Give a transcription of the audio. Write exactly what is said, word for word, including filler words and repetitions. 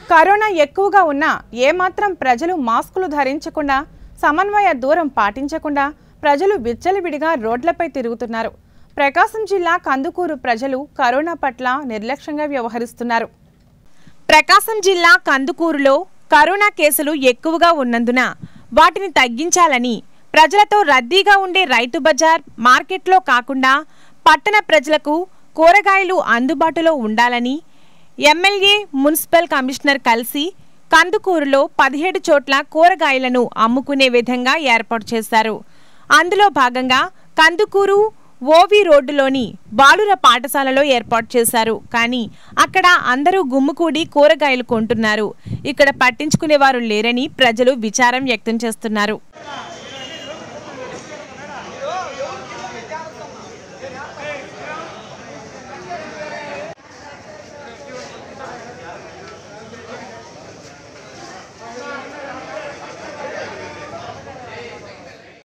Corona ఎక్కువగా ఉన్నా ఏమాత్రం ప్రజలు మాస్కులు ధరించకుండా సమన్వయ దూరం పాటించకుండా ప్రజలు విచ్చలవిడిగా రోడ్లపై తిరుగుతున్నారు. ప్రకాశం జిల్లా కందుకూరు ప్రజలు కరోనా పట్ల నిర్లక్ష్యంగా వ్యవహరిస్తున్నారు. ప్రకాశం జిల్లా కందుకూరులో కరోనా కేసులు ఎక్కువగా ఉన్నందున వాటిని తగ్గించాలని ప్రజలతో రద్దీగా ఉండే రైతు బజార్ మార్కెట్లో కాకుండా పట్టణ ప్రజలకు కూరగాయలు అందుబాటులో ఉండాలని ఎమ్మెల్యే మున్సిపల్ కమిషనర్ కలిసి కందుకూరులో పదిహేడు చోట్ల కూరగాయలను అమ్ముకునే విధంగా ఏర్పాటు చేశారు. అందులో భాగంగా కందుకూరు ఓవి రోడ్డులోని బాలుర పాఠశాలలో ఏర్పాటు చేశారు. కానీ అక్కడ అందరూ గుమ్ముకూడి కూరగాయలు కొంటున్నారు. ఇక్కడ పట్టించుకునేవారు లేరని ప్రజలు విచారం వ్యక్తం చేస్తున్నారు.